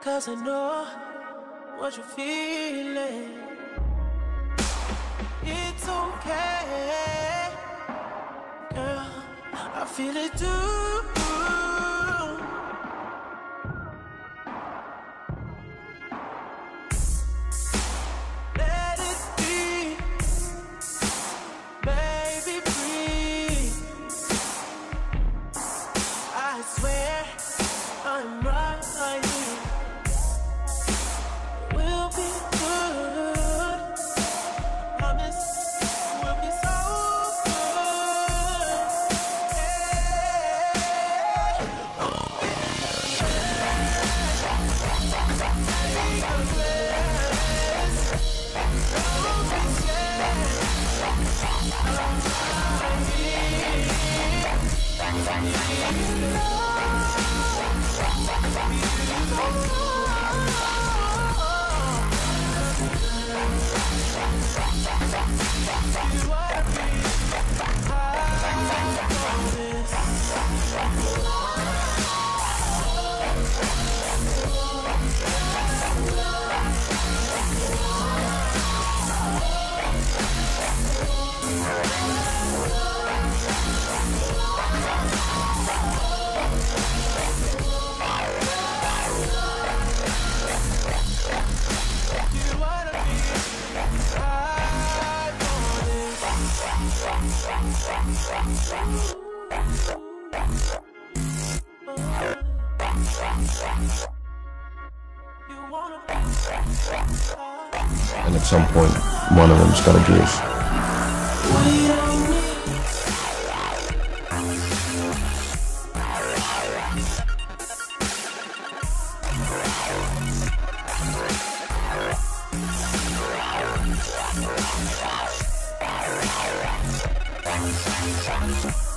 'cause I know what you're feeling. It's okay, girl, I feel it too. Let it be, baby, breathe. I swear I'm right here. We'll be good. Promise we'll be so good. And at some point, one of them's got to give. We'll be right back.